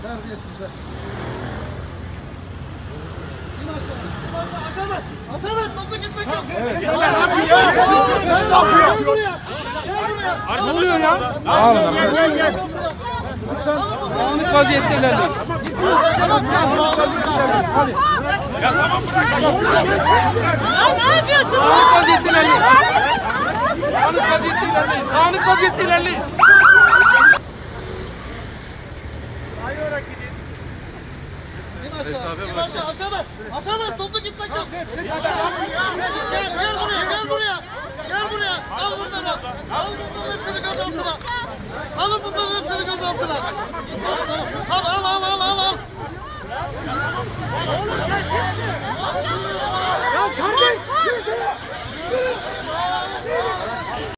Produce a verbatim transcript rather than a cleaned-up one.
Terbiyesizler. Aşağıdan. Aşağıdan. Topla gitmek yok. Evet. Sen ne yapıyorsun? Sen ne yapıyorsun? Gel buraya. Gel buraya. Ne oluyor ya? Al sana. Gel gel gel. Dağınık vaziyetteler. Hadi. Ya tamam bırak. Ya ne yapıyorsun? Dağınık vaziyette ilerleyin. Dağınık vaziyette ilerleyin. Dağınık vaziyette ilerleyin. İn aşağı. İn aşağı. Aşağıdan. Aşağıdan. Topla gitmek yok. Gel, gel buraya. Gel buraya. Gel buraya. Al bunları. Al bunların hepsini gözaltına. Alın bunların hepsini gözaltına. Al al al al al.